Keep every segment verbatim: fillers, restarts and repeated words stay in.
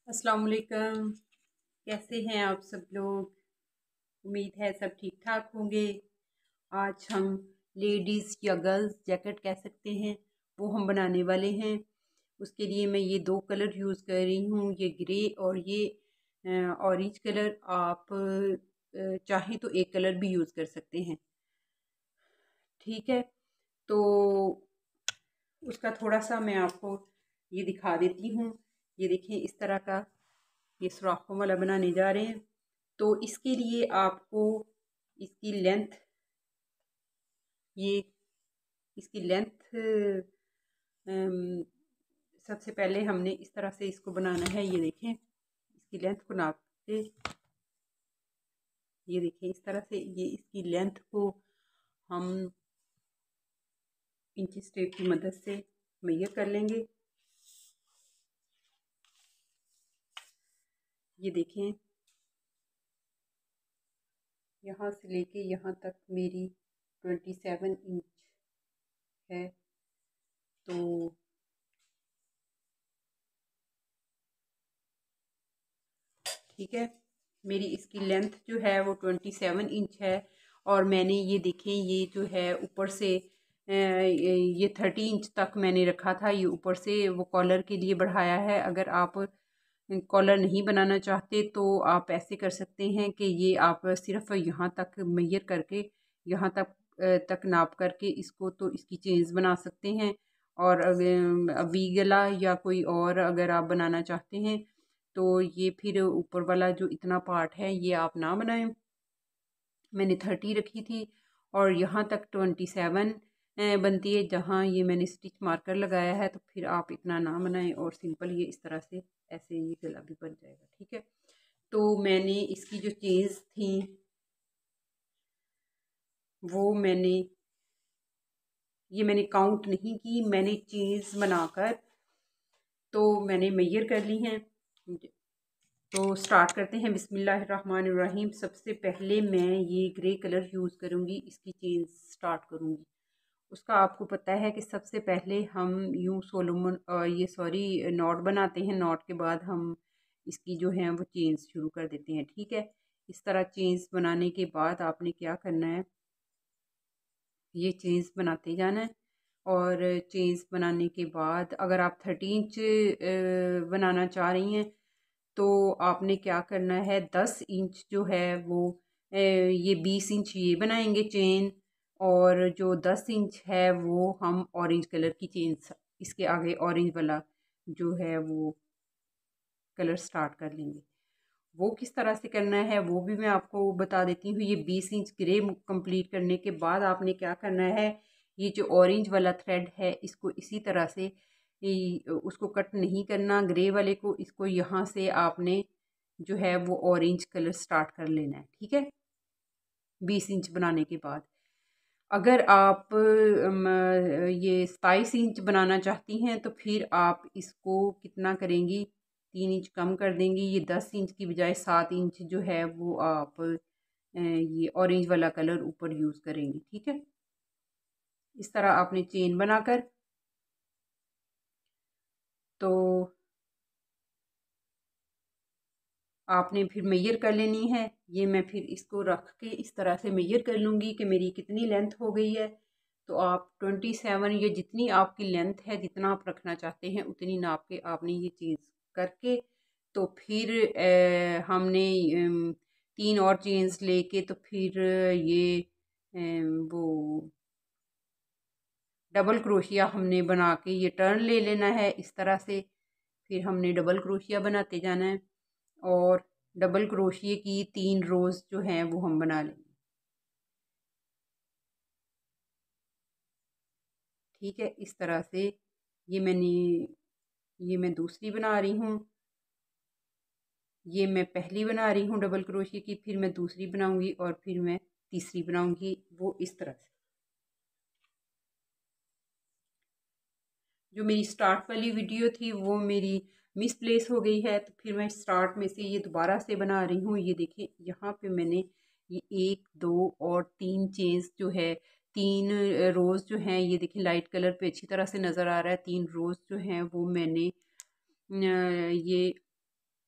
अस्सलाम वालेकुम। कैसे हैं आप सब लोग? उम्मीद है सब ठीक ठाक होंगे। आज हम लेडीज़ या गर्ल्स जैकेट कह सकते हैं, वो हम बनाने वाले हैं। उसके लिए मैं ये दो कलर यूज़ कर रही हूँ, ये ग्रे और ये ऑरेंज कलर। आप अ, चाहें तो एक कलर भी यूज़ कर सकते हैं। ठीक है, तो उसका थोड़ा सा मैं आपको ये दिखा देती हूँ। ये देखिए, इस तरह का ये सुराखों वाला बनाने जा रहे हैं। तो इसके लिए आपको इसकी लेंथ ये इसकी लेंथ सबसे पहले हमने इस तरह से इसको बनाना है। ये देखें, इसकी लेंथ को नाप के, ये देखें इस तरह से ये इसकी लेंथ को हम इंची टेप की मदद से मेजर कर लेंगे। ये देखें, यहाँ से लेके यहाँ तक मेरी ट्वेंटी सेवन इंच है। तो ठीक है, मेरी इसकी लेंथ जो है वो ट्वेंटी सेवन इंच है। और मैंने ये देखें, ये जो है ऊपर से ये थर्टी इंच तक मैंने रखा था। ये ऊपर से वो कॉलर के लिए बढ़ाया है। अगर आप कॉलर नहीं बनाना चाहते तो आप ऐसे कर सकते हैं कि ये आप सिर्फ यहाँ तक मेजर करके, यहाँ तक तक नाप करके इसको तो इसकी चेंज बना सकते हैं। और वी गला या कोई और अगर आप बनाना चाहते हैं तो ये फिर ऊपर वाला जो इतना पार्ट है ये आप ना बनाएं। मैंने थर्टी रखी थी और यहाँ तक ट्वेंटी सेवन बनती है, जहाँ ये मैंने स्टिच मार्कर लगाया है। तो फिर आप इतना ना बनाएं और सिंपल ये इस तरह से ऐसे ये गला भी बन जाएगा। ठीक है, तो मैंने इसकी जो चेंज थी वो मैंने ये मैंने काउंट नहीं की, मैंने चेंज बनाकर तो मैंने मेजर कर ली हैं। तो स्टार्ट करते हैं। बिस्मिल्लाहिर्रहमानिर्रहीम। सबसे पहले मैं ये ग्रे कलर यूज़ करूँगी, इसकी चेन स्टार्ट करूँगी। उसका आपको पता है कि सबसे पहले हम यूँ सोलोमन ये सॉरी नॉट बनाते हैं। नॉट के बाद हम इसकी जो है वो चेन्स शुरू कर देते हैं। ठीक है, इस तरह चेन्स बनाने के बाद आपने क्या करना है, ये चेन्स बनाते जाना है। और चेन्स बनाने के बाद अगर आप थर्टी इंच बनाना चाह रही हैं तो आपने क्या करना है, दस इंच जो है वो ये बीस इंच ये बनाएंगे चेन, और जो दस इंच है वो हम ऑरेंज कलर की चेन इसके आगे ऑरेंज वाला जो है वो कलर स्टार्ट कर लेंगे। वो किस तरह से करना है वो भी मैं आपको बता देती हूँ। ये बीस इंच ग्रे कंप्लीट करने के बाद आपने क्या करना है, ये जो ऑरेंज वाला थ्रेड है इसको इसी तरह से उसको कट नहीं करना, ग्रे वाले को। इसको यहाँ से आपने जो है वो ऑरेंज कलर स्टार्ट कर लेना है। ठीक है, बीस इंच बनाने के बाद अगर आप ये सताईस इंच बनाना चाहती हैं तो फिर आप इसको कितना करेंगी, तीन इंच कम कर देंगी। ये दस इंच की बजाय सात इंच जो है वो आप ये ऑरेंज वाला कलर ऊपर यूज़ करेंगी। ठीक है, इस तरह आपने चेन बनाकर तो आपने फिर मेजर कर लेनी है। ये मैं फिर इसको रख के इस तरह से मेजर कर लूँगी कि मेरी कितनी लेंथ हो गई है। तो आप ट्वेंटी सेवन या जितनी आपकी लेंथ है, जितना आप रखना चाहते हैं उतनी नाप के आपने ये चीज़ करके तो फिर ए, हमने ए, तीन और चेन्स लेके तो फिर ये ए, वो डबल क्रोशिया हमने बना के ये टर्न ले लेना है इस तरह से। फिर हमने डबल क्रोशिया बनाते जाना है और डबल क्रोशिये की तीन रोज़ जो हैं वो हम बना लेंगे। ठीक है, इस तरह से ये मैंने ये मैं दूसरी बना रही हूँ। ये मैं पहली बना रही हूँ डबल क्रोशिये की, फिर मैं दूसरी बनाऊंगी और फिर मैं तीसरी बनाऊंगी, वो इस तरह से। जो मेरी स्टार्ट वाली वीडियो थी वो मेरी मिस प्लेस हो गई है, तो फिर मैं स्टार्ट में से ये दोबारा से बना रही हूँ। ये देखिए, यहाँ पे मैंने ये एक दो और तीन चेन्स जो है, तीन रोज़ जो हैं, ये देखिए लाइट कलर पे अच्छी तरह से नज़र आ रहा है। तीन रोज़ जो हैं वो मैंने ये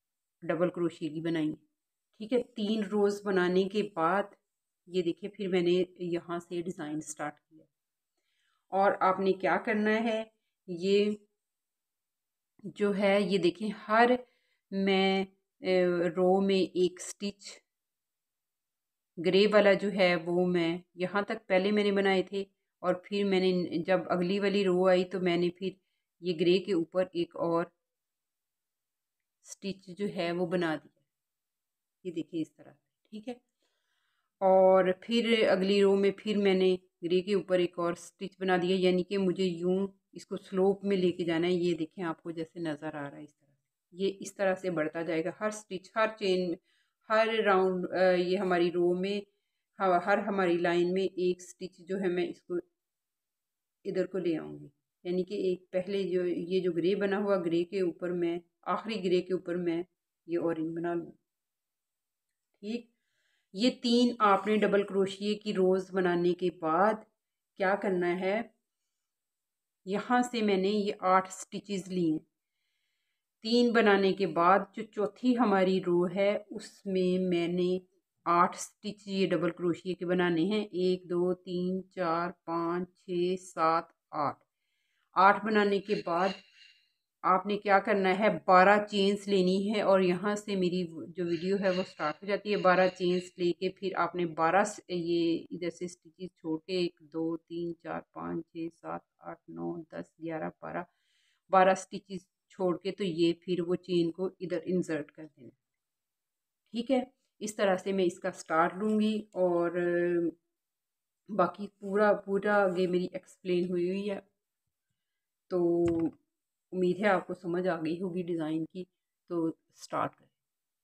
डबल क्रोशिया की बनाई है। ठीक है, तीन रोज़ बनाने के बाद ये देखिए फिर मैंने यहाँ से डिज़ाइन स्टार्ट किया। और आपने क्या करना है, ये जो है ये देखें, हर मैं रो में एक स्टिच ग्रे वाला जो है वो मैं यहाँ तक पहले मैंने बनाए थे, और फिर मैंने जब अगली वाली रो आई तो मैंने फिर ये ग्रे के ऊपर एक और स्टिच जो है वो बना दिया। ये देखिए इस तरह, ठीक है। और फिर अगली रो में फिर मैंने ग्रे के ऊपर एक और स्टिच बना दिया, यानी कि मुझे यूं इसको स्लोप में लेके जाना है। ये देखें आपको जैसे नज़र आ रहा है इस तरह से, ये इस तरह से बढ़ता जाएगा। हर स्टिच, हर चेन, हर राउंड, ये हमारी रो में, हर हमारी लाइन में एक स्टिच जो है मैं इसको इधर को ले आऊँगी। यानी कि एक पहले जो ये जो ग्रे बना हुआ, ग्रे के ऊपर मैं आखिरी ग्रे के ऊपर मैं ये ऑरेंज बना लूँ। ठीक, ये तीन आपने डबल क्रोशिए की रोज़ बनाने के बाद क्या करना है, यहाँ से मैंने ये आठ स्टिचेस लिए। तीन बनाने के बाद जो चौथी हमारी रो है उसमें मैंने आठ स्टिच ये डबल क्रोशिए के बनाने हैं। एक दो तीन चार पाँच छः सात आठ। आठ बनाने के बाद आपने क्या करना है, बारह चेन्स लेनी है। और यहाँ से मेरी जो वीडियो है वो स्टार्ट हो जाती है। बारह चेन्स लेके फिर आपने बारह ये इधर से स्टिचेस छोड़ के एक दो तीन चार पाँच छः सात आठ नौ दस ग्यारह बारह बारह स्टिचेस छोड़ के तो ये फिर वो चेन को इधर इंसर्ट कर देना। ठीक है, इस तरह से मैं इसका स्टार्ट लूँगी। और बाकी पूरा पूरा आगे मेरी एक्सप्लेन हुई हुई है, तो उम्मीद है आपको समझ आ गई होगी डिज़ाइन की। तो स्टार्ट करें।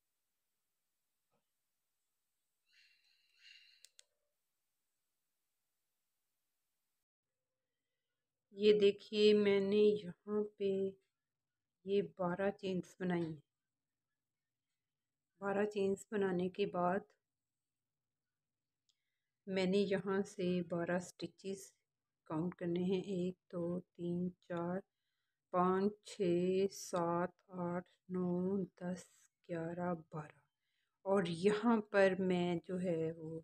ये देखिए मैंने यहाँ पे ये बारह चेन्स बनाई हैं। बारह चेन्स बनाने के बाद मैंने यहाँ से बारह स्टिचेस काउंट करने हैं। एक दो तीन चार पाँच छः सात आठ नौ दस ग्यारह बारह। और यहाँ पर मैं जो है वो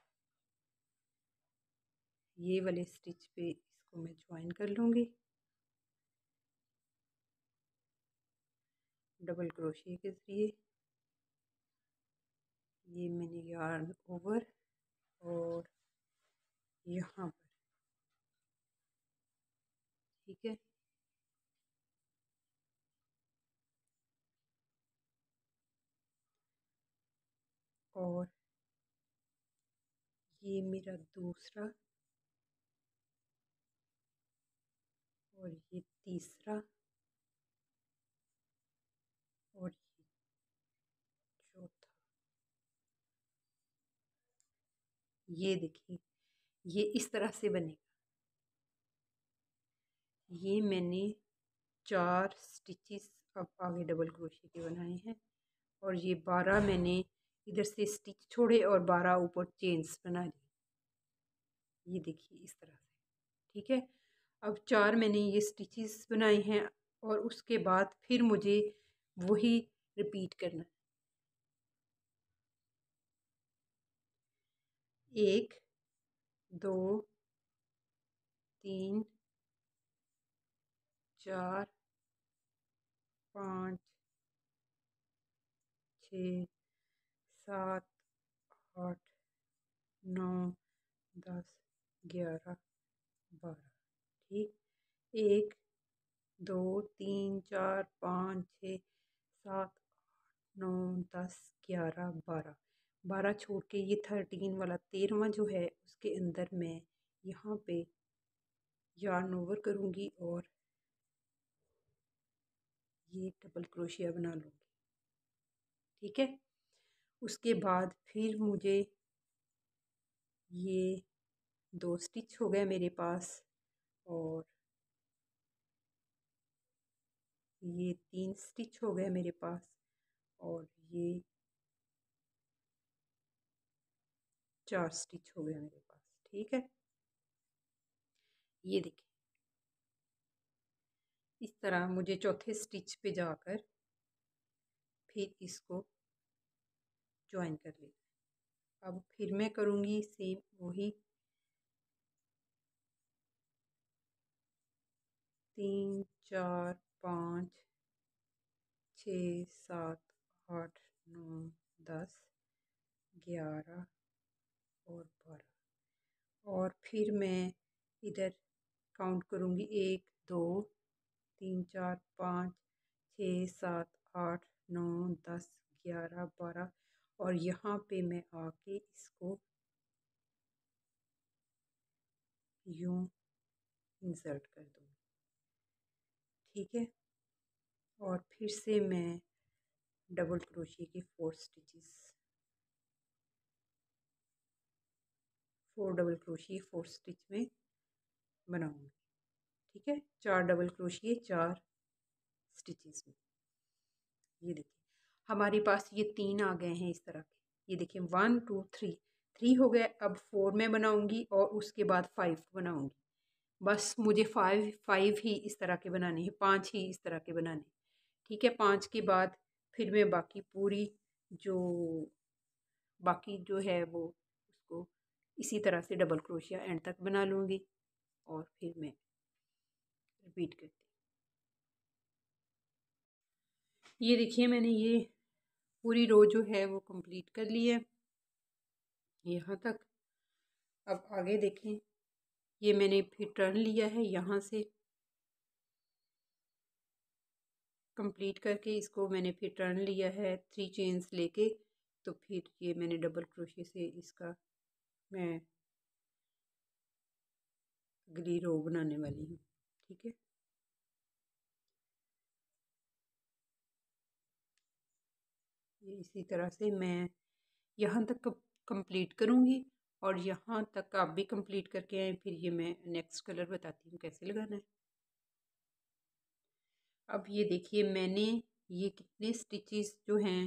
ये वाले स्टिच पे इसको मैं ज्वाइन कर लूँगी डबल क्रोशिया के ज़रिए। ये मैंने यार्न ओवर और यहाँ पर, ठीक है। और ये मेरा दूसरा और ये तीसरा और ये चौथा। ये देखिए ये इस तरह से बनेगा। ये मैंने चार स्टिचेस अब आगे डबल क्रोशिया के बनाए हैं, और ये बारह मैंने इधर से स्टिच छोड़े और बारह ऊपर चेन्स बना ली। ये देखिए इस तरह से, ठीक है। अब चार मैंने ये स्टिचेस बनाए हैं, और उसके बाद फिर मुझे वही रिपीट करना है। एक दो तीन चार पाँच छः सात आठ नौ दस ग्यारह बारह। ठीक, एक दो तीन चार पाँच छः सात आठ नौ दस ग्यारह बारह। बारह छोड़ के ये थर्टीन वाला तेरहवां जो है उसके अंदर मैं यहाँ पे यार्न ओवर करूँगी और ये डबल क्रोशिया बना लूँगी। ठीक है, उसके बाद फिर मुझे ये दो स्टिच हो गया मेरे पास, और ये तीन स्टिच हो गए मेरे पास, और ये चार स्टिच हो गया मेरे पास। ठीक है, ये देखिए इस तरह मुझे चौथे स्टिच पे जाकर फिर इसको ज्वाइन कर लेना। अब फिर मैं करूँगी सेम वही तीन चार पाँच छः सात आठ नौ दस ग्यारह और बारह, और फिर मैं इधर काउंट करूँगी एक दो तीन चार पाँच छः सात आठ नौ दस ग्यारह बारह, और यहाँ पे मैं आके इसको यूँ इंसर्ट कर दूँगी। ठीक है, और फिर से मैं डबल क्रोशिया के four stitches four double crochet four stitch में बनाऊंगी। ठीक है, चार डबल क्रोशिया चार स्टिचेस में। ये देखिए हमारे पास ये तीन आ गए हैं इस तरह के। ये देखिए वन टू थ्री थ्री हो गए। अब फोर में बनाऊंगी और उसके बाद फाइव बनाऊंगी। बस मुझे फाइव फाइव ही इस तरह के बनाने हैं, पांच ही इस तरह के बनाने। ठीक है, पांच के बाद फिर मैं बाकी पूरी जो बाकी जो है वो उसको इसी तरह से डबल क्रोशिया एंड तक बना लूँगी और फिर मैं रिपीट करती। ये देखिए मैंने ये पूरी रो जो है वो कंप्लीट कर ली है यहाँ तक। अब आगे देखें, ये मैंने फिर टर्न लिया है यहाँ से कंप्लीट करके, इसको मैंने फिर टर्न लिया है थ्री चेन्स लेके, तो फिर ये मैंने डबल क्रोशिया से इसका मैं अगली रो बनाने वाली हूँ। ठीक है, ये इसी तरह से मैं यहाँ तक कंप्लीट करूँगी और यहाँ तक आप भी कंप्लीट करके आए, फिर ये मैं नेक्स्ट कलर बताती हूँ कैसे लगाना है। अब ये देखिए मैंने ये कितने स्टिचेस जो हैं,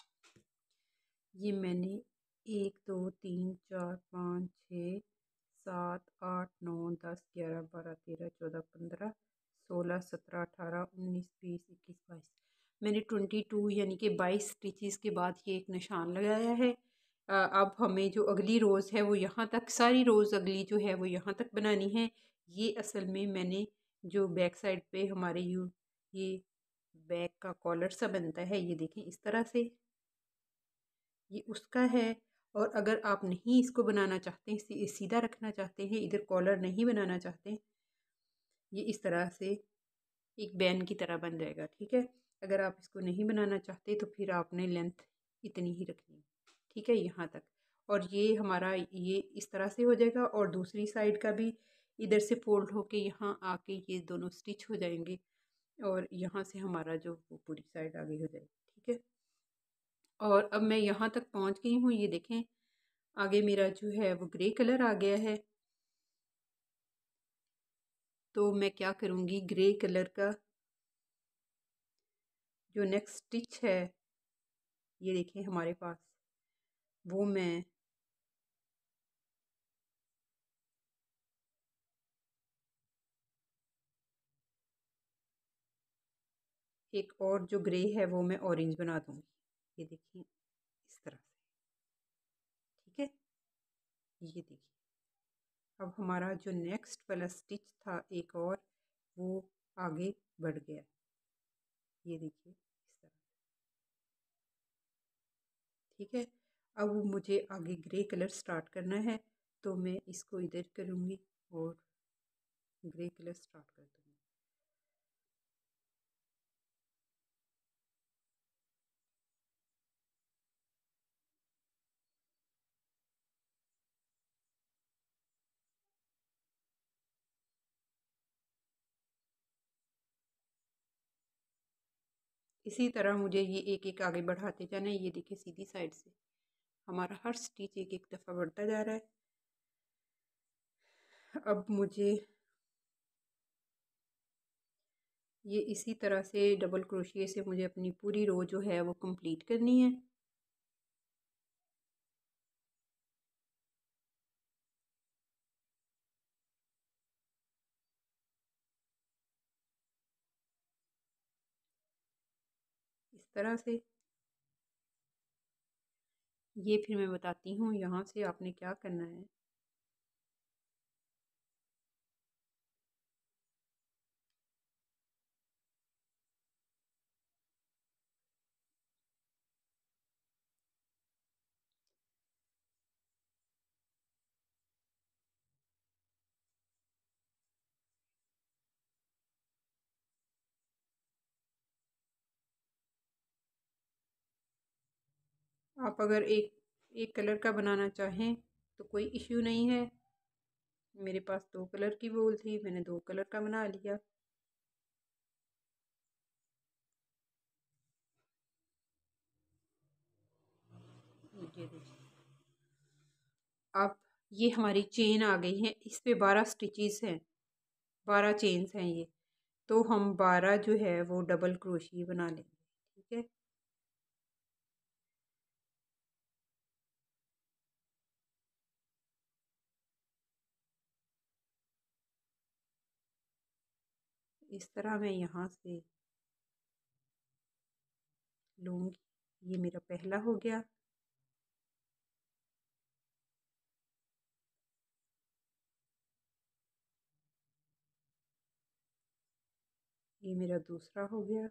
ये मैंने एक दो तीन चार पाँच छः सात आठ नौ दस ग्यारह बारह तेरह चौदह पंद्रह सोलह सत्रह अठारह उन्नीस बीस इक्कीस बाईस, मैंने ट्वेंटी टू यानी कि बाईस स्टिचेस के बाद ये एक निशान लगाया है। अब हमें जो अगली रोज़ है वो यहाँ तक, सारी रोज़ अगली जो है वो यहाँ तक बनानी है। ये असल में मैंने जो बैक साइड पे हमारे यू ये बैक का कॉलर सा बनता है, ये देखें इस तरह से, ये उसका है। और अगर आप नहीं इसको बनाना चाहते, सीधा रखना चाहते हैं, इधर कॉलर नहीं बनाना चाहते, ये इस तरह से एक बैन की तरह बन जाएगा। ठीक है, अगर आप इसको नहीं बनाना चाहते तो फिर आपने लेंथ इतनी ही रखनी है। ठीक है, यहाँ तक। और ये हमारा ये इस तरह से हो जाएगा और दूसरी साइड का भी इधर से फोल्ड होके यहाँ आके ये दोनों स्टिच हो जाएंगे और यहाँ से हमारा जो वो पूरी साइड आगे हो जाएगी। ठीक है, और अब मैं यहाँ तक पहुँच गई हूँ। ये देखें आगे मेरा जो है वो ग्रे कलर आ गया है। तो मैं क्या करूँगी, ग्रे कलर का जो नेक्स्ट स्टिच है, ये देखें हमारे पास, वो मैं एक और जो ग्रे है वो मैं ऑरेंज बना दूँगी। ये देखिए इस तरह से। ठीक है, ये देखिए अब हमारा जो नेक्स्ट वाला स्टिच था एक और, वो आगे बढ़ गया। ये देखिए इस तरह। ठीक है, अब मुझे आगे ग्रे कलर स्टार्ट करना है, तो मैं इसको इधर करूँगी और ग्रे कलर स्टार्ट कर दूँगी। इसी तरह मुझे ये एक एक आगे बढ़ाते जाना है। ये देखिए सीधी साइड से हमारा हर स्टिच एक एक दफ़ा बढ़ता जा रहा है। अब मुझे ये इसी तरह से डबल क्रोशिया से मुझे अपनी पूरी रो जो है वो कंप्लीट करनी है। इस तरह से ये फिर मैं बताती हूँ यहाँ से आपने क्या करना है। आप अगर एक एक कलर का बनाना चाहें तो कोई इश्यू नहीं है। मेरे पास दो कलर की वूल थी, मैंने दो कलर का बना लिया। ये देखिए, अब ये हमारी चेन आ गई है। इस पे बारह स्टिचेस हैं, बारह चेन्स हैं ये। तो हम बारह जो है वो डबल क्रोशिया बना लेंगे। ठीक है, इस तरह मैं यहाँ से लूँगी। ये मेरा पहला हो गया। ये मेरा दूसरा हो गया।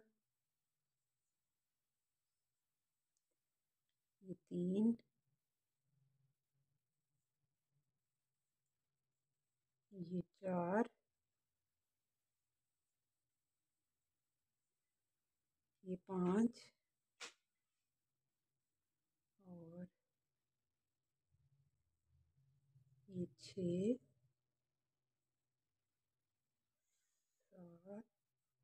ये तीन, ये चार, ये पाँच और ये छः, सात,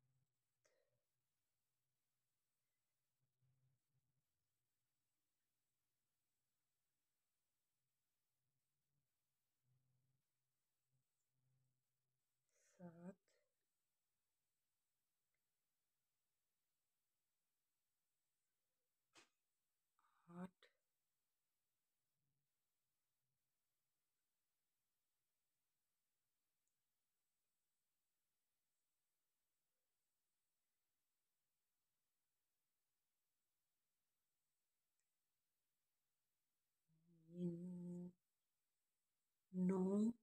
सात, आठ, ये नौ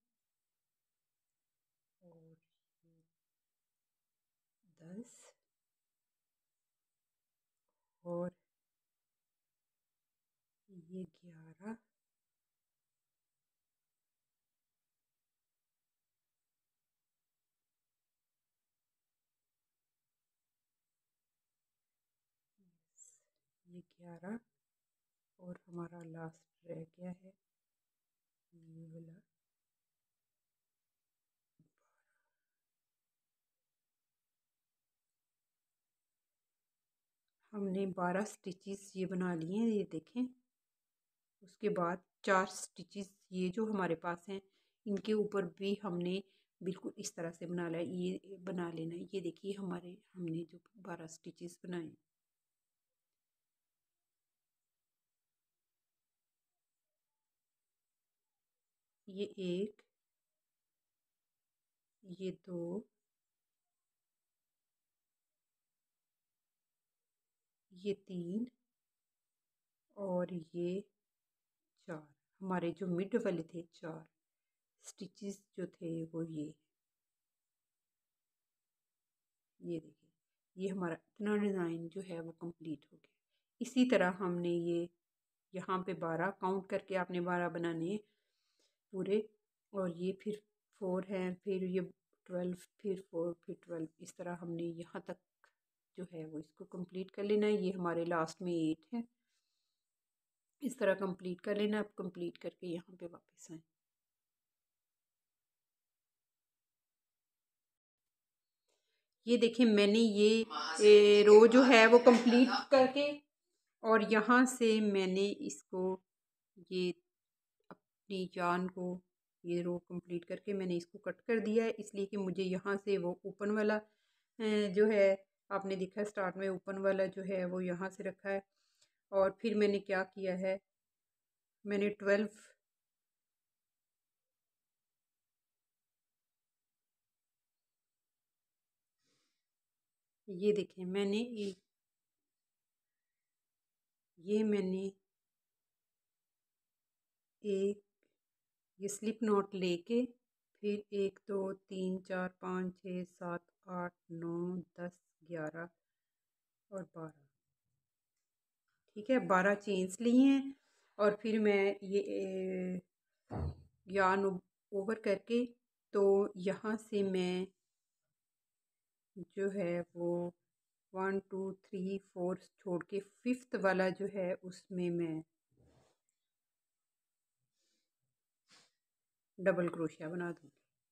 और ये दस और ये ग्यारह, ये ग्यारह और हमारा लास्ट रह गया है ये वाला। हमने बारह स्टिचेस ये बना लिए हैं, ये देखें। उसके बाद चार स्टिचेस ये जो हमारे पास हैं इनके ऊपर भी हमने बिल्कुल इस तरह से बना लिया। ये बना लेना। ये देखिए हमारे हमने जो बारह स्टिचेस बनाए। ये एक, ये दो, ये तीन और ये चार। हमारे जो मिड वाले थे चार स्टिचेस जो थे वो ये ये देखिए। ये हमारा इतना डिज़ाइन जो है वो कंप्लीट हो गया। इसी तरह हमने ये यहाँ पे बारह काउंट करके आपने बारह बनाने पूरे। और ये फिर फोर हैं, फिर ये ट्वेल्व, फिर फोर, फिर ट्वेल्व। इस तरह हमने यहाँ तक जो है वो इसको कंप्लीट कर लेना है। ये हमारे लास्ट में एट है। इस तरह कंप्लीट कर लेना। अब कंप्लीट करके यहाँ पे वापस आए। ये देखिए मैंने ये, ये रो जो है वो कंप्लीट करके और यहाँ से मैंने इसको ये अपनी जान को ये रो कंप्लीट करके मैंने इसको कट कर दिया है, इसलिए कि मुझे यहाँ से वो ओपन वाला जो है आपने देखा स्टार्ट में ओपन वाला जो है वो यहाँ से रखा है। और फिर मैंने क्या किया है, मैंने ट्वेल्व ये देखें मैंने ये मैंने एक ये स्लिप नॉट लेके फिर एक दो तीन चार पाँच छः सात आठ नौ दस ग्यारह और बारह, ठीक है, बारह चेन्स ली हैं। और फिर मैं ये यार्न ओवर करके तो यहाँ से मैं जो है वो वन टू थ्री फोर छोड़ के फिफ्थ वाला जो है उसमें मैं डबल क्रोशिया बना दूँगी,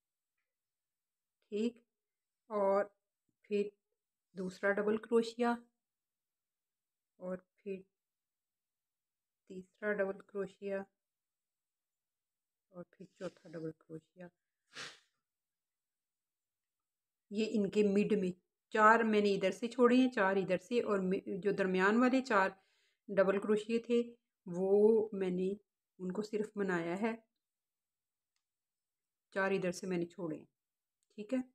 ठीक। और फिर दूसरा डबल क्रोशिया और फिर तीसरा डबल क्रोशिया और फिर चौथा डबल क्रोशिया। ये इनके मिड में चार मैंने इधर से छोड़े हैं, चार इधर से, और जो दरमियान वाले चार डबल क्रोशिये थे वो मैंने उनको सिर्फ बनाया है, चार इधर से मैंने छोड़े हैं, ठीक है।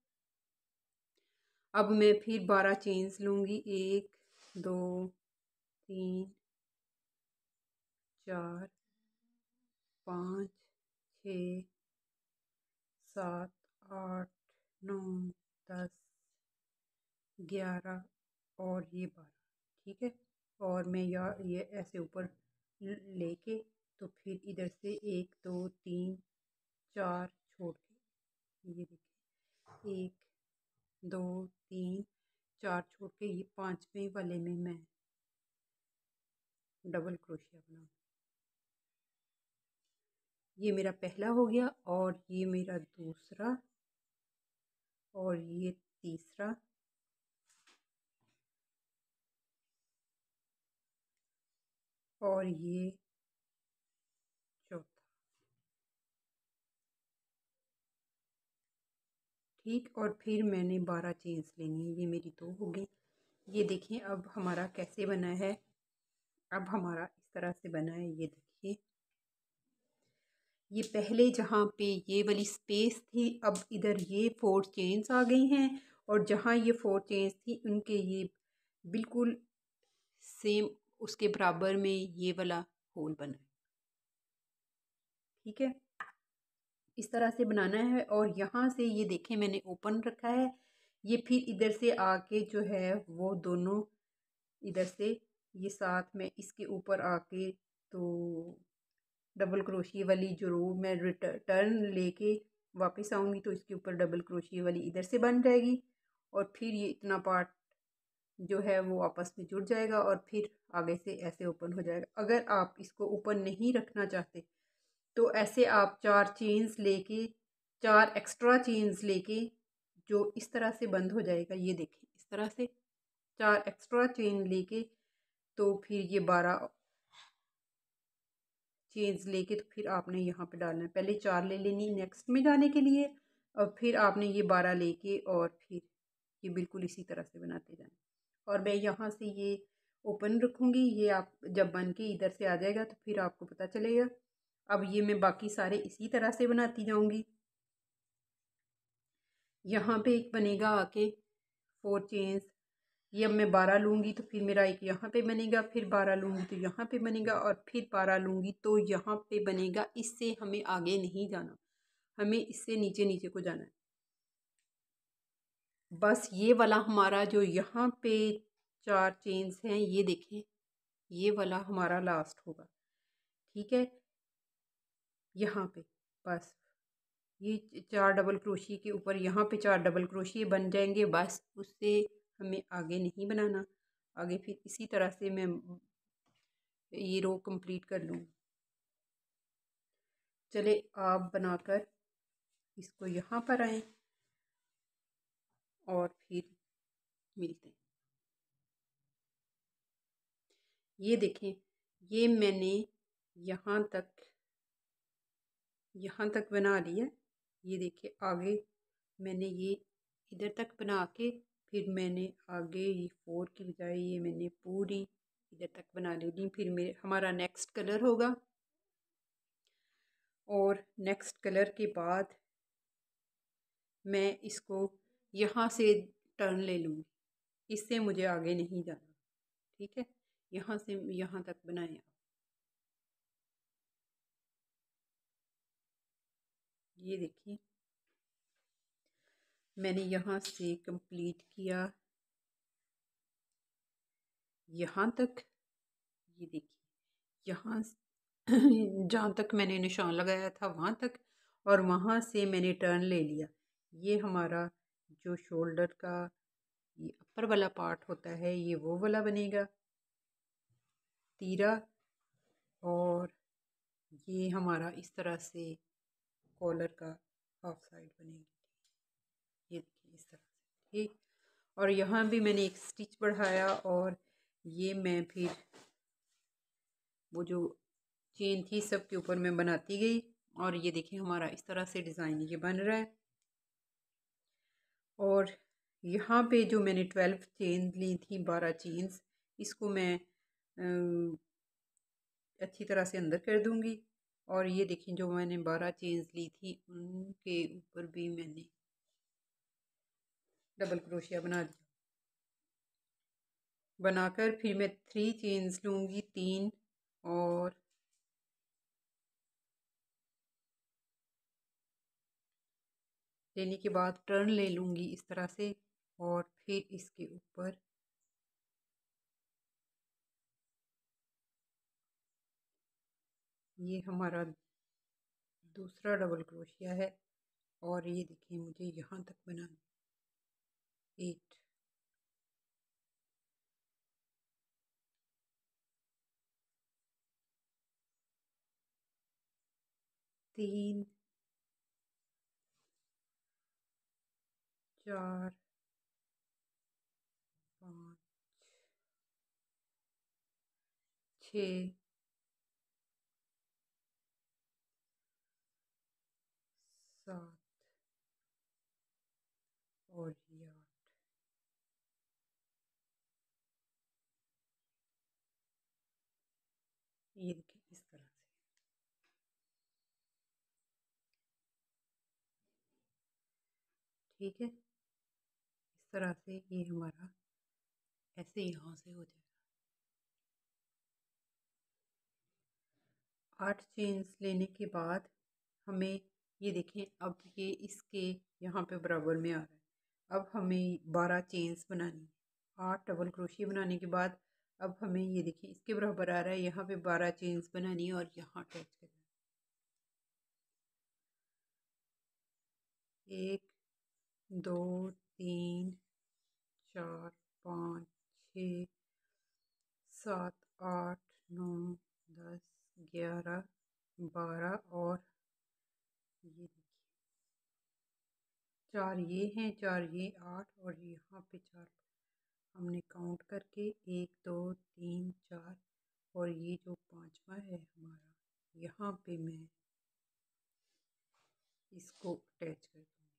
अब मैं फिर बारह चेन्स लूँगी, एक दो तीन चार पाँच छः सात आठ नौ दस ग्यारह और ये बारह, ठीक है। और मैं या ये ऐसे ऊपर लेके तो फिर इधर से एक दो तीन चार छोड़ के ये देखिए एक दो तीन चार छोड़ के ये पांचवें वाले में मैं डबल क्रोशिया बनाऊँ। ये मेरा पहला हो गया और ये मेरा दूसरा और ये तीसरा और ये चौथा, ठीक। और फिर मैंने बारह चेन्स लेनी है, ये मेरी दो हो गई। ये देखिए अब हमारा कैसे बना है, अब हमारा इस तरह से बना है, ये देखिए। ये पहले जहाँ पे ये वाली स्पेस थी अब इधर ये फोर चेन्स आ गई हैं और जहाँ ये फोर चेन्स थी उनके ये बिल्कुल सेम उसके बराबर में ये वाला होल बना है, ठीक है। इस तरह से बनाना है। और यहाँ से ये देखें मैंने ओपन रखा है, ये फिर इधर से आके जो है वो दोनों इधर से ये साथ में इसके ऊपर आके तो डबल क्रोशिया वाली जो रो मैं रिटर्न लेके वापस आऊँगी तो इसके ऊपर डबल क्रोशिया वाली इधर से बन जाएगी और फिर ये इतना पार्ट जो है वो आपस में जुड़ जाएगा और फिर आगे से ऐसे ओपन हो जाएगा। अगर आप इसको ओपन नहीं रखना चाहते तो ऐसे आप चार चेन्स लेके चार एक्स्ट्रा चेन्स लेके जो इस तरह से बंद हो जाएगा, ये देखें इस तरह से चार एक्स्ट्रा चेन लेके तो फिर ये बारह चेन्स लेके तो फिर आपने यहाँ पे डालना है, पहले चार ले लेनी नेक्स्ट में जाने के लिए और फिर आपने ये बारह लेके और फिर ये बिल्कुल इसी तरह से बनाते जाना। और मैं यहाँ से ये ओपन रखूँगी, ये आप जब बन के इधर से आ जाएगा तो फिर आपको पता चलेगा। अब ये मैं बाकी सारे इसी तरह से बनाती जाऊँगी। यहाँ पे एक बनेगा आके फोर चेन्स, ये अब मैं बारह लूँगी तो फिर मेरा एक यहाँ पे बनेगा, फिर बारह लूँगी तो यहाँ पे बनेगा और फिर बारह लूँगी तो यहाँ पे बनेगा। इससे हमें आगे नहीं जाना, हमें इससे नीचे नीचे को जाना है। बस ये वाला हमारा जो यहाँ पे चार चेन्स हैं ये देखें, ये वाला हमारा लास्ट होगा, ठीक है। यहाँ पे बस ये चार डबल क्रोशिये के ऊपर यहाँ पे चार डबल क्रोशिये बन जाएंगे, बस उससे हमें आगे नहीं बनाना। आगे फिर इसी तरह से मैं ये रो कंप्लीट कर लूँ। चले आप बनाकर इसको यहाँ पर आए और फिर मिलते हैं। ये देखें ये मैंने यहाँ तक यहाँ तक बना लिया, ये देखिए आगे मैंने ये इधर तक बना के फिर मैंने आगे ये फोर की बजाय ये मैंने पूरी इधर तक बना ली। फिर मेरे हमारा नेक्स्ट कलर होगा और नेक्स्ट कलर के बाद मैं इसको यहाँ से टर्न ले लूँगी, इससे मुझे आगे नहीं जाना, ठीक है। यहाँ से यहाँ तक बनाएं आप। ये देखिए मैंने यहाँ से कंप्लीट किया यहाँ तक। ये देखिए यहाँ जहाँ तक मैंने निशान लगाया था वहाँ तक, और वहाँ से मैंने टर्न ले लिया। ये हमारा जो शोल्डर का ये अपर वाला पार्ट होता है ये वो वाला बनेगा तीरा, और ये हमारा इस तरह से कॉलर का हाफ साइड बनेगी। ये देखिए इस तरह से, ठीक। और यहाँ भी मैंने एक स्टिच बढ़ाया और ये मैं फिर वो जो चेन थी सब के ऊपर मैं बनाती गई, और ये देखिए हमारा इस तरह से डिज़ाइन ये बन रहा है। और यहाँ पे जो मैंने ट्वेल्व चेन ली थी, बारह चेन्स, इसको मैं अच्छी तरह से अंदर कर दूंगी। और ये देखिए जो मैंने बारह चेन्स ली थी उनके ऊपर भी मैंने डबल क्रोशिया बना दिया। बनाकर फिर मैं थ्री चेन्स लूँगी, तीन, और लेने के बाद टर्न ले लूँगी इस तरह से, और फिर इसके ऊपर ये हमारा दूसरा डबल क्रोशिया है। और ये देखिए मुझे यहाँ तक बनाना, एट, तीन, चार, पाँच, छ, सात और ये आठ। ये देखिए इस तरह से, ठीक है। इस तरह से ये हमारा ऐसे यहाँ से हो जाएगा। आठ चेन्स लेने के बाद हमें ये देखें, अब ये इसके यहाँ पे बराबर में आ रहा है। अब हमें बारह चेन्स बनानी है। आठ डबल क्रोशिया बनाने के बाद अब हमें ये देखें इसके बराबर आ रहा है, यहाँ पे बारह चेन्स बनानी है और यहाँ अटैच करना है। एक, दो, तीन, चार, पाँच, छ, सात, आठ, नौ, दस, ग्यारह, बारह, और ये देखिए चार ये हैं, चार ये, आठ, और यहाँ पे चार हमने काउंट करके एक, दो, तीन, चार, और ये जो पांचवा है हमारा, यहाँ पे मैं इसको अटैच कर दूँगी।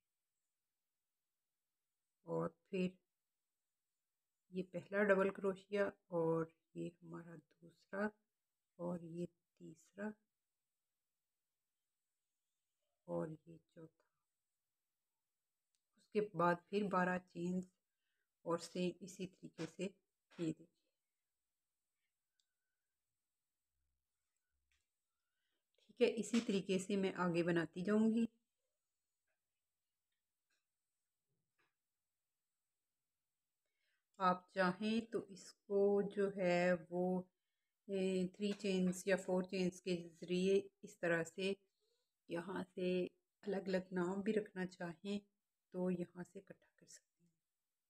और फिर ये पहला डबल क्रोशिया, और ये हमारा दूसरा, और ये तीसरा, और ये चौथा। उसके बाद फिर बारह चेन्स, और से इसी तरीके से ये देखिए, ठीक है। इसी तरीके से मैं आगे बनाती जाऊंगी। आप चाहें तो इसको जो है वो थ्री चेन्स या फोर चेन्स के ज़रिए इस तरह से यहाँ से अलग अलग नाम भी रखना चाहें तो यहाँ से इकट्ठा कर सकते हैं।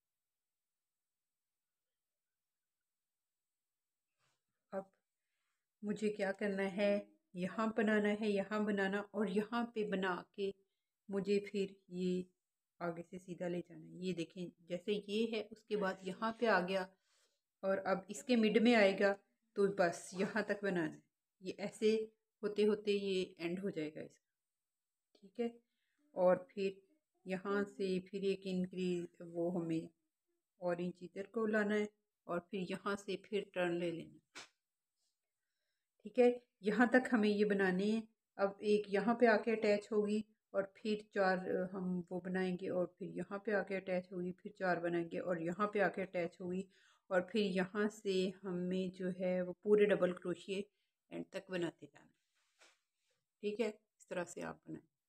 अब मुझे क्या करना है, यहाँ बनाना है, यहाँ बनाना, और यहाँ पे बना के मुझे फिर ये आगे से सीधा ले जाना है। ये देखें जैसे ये है, उसके बाद यहाँ पे आ गया, और अब इसके मिड में आएगा, तो बस यहाँ तक बनाना है। ये ऐसे होते होते ये एंड हो जाएगा इसका, ठीक है। और फिर यहाँ से फिर एक इंक्रीज वो हमें और इंच इधर को लाना है, और फिर यहाँ से फिर टर्न ले लेना, ठीक है। यहाँ तक हमें ये बनाने हैं। अब एक यहाँ पे आके अटैच होगी, और फिर चार हम वो बनाएंगे, और फिर यहाँ पे आके अटैच होगी, फिर चार बनाएंगे, और यहाँ पे आके अटैच होगी, और फिर यहाँ से हमें जो है वो पूरे डबल क्रोशिए एंड तक बनाते जाना, ठीक है। इस तरह से आप बनाएं।